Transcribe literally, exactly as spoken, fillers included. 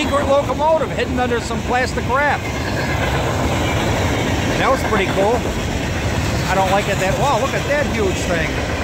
secret locomotive hidden under some plastic wrap. That was pretty cool. I don't like it that, wow, look at that huge thing.